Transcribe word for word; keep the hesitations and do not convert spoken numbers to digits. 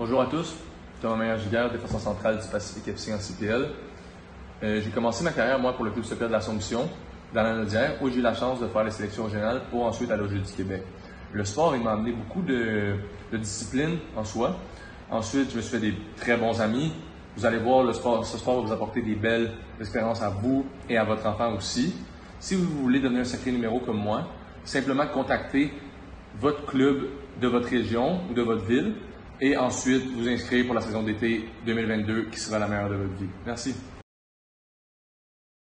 Bonjour à tous, Thomas Meyer-Giguère, défenseur central du Pacifique F C en C P L. Euh, j'ai commencé ma carrière, moi, pour le club soccer de l'Assomption, dans la Naudière, où j'ai eu la chance de faire les sélections régionales pour ensuite aller aux Jeux du Québec. Le sport, il m'a amené beaucoup de, de discipline en soi. Ensuite, je me suis fait des très bons amis. Vous allez voir, le sport, ce sport va vous apporter des belles expériences à vous et à votre enfant aussi. Si vous voulez donner un sacré numéro comme moi, simplement contactez votre club de votre région ou de votre ville et ensuite vous inscrire pour la saison d'été deux mille vingt-deux qui sera la meilleure de votre vie. Merci.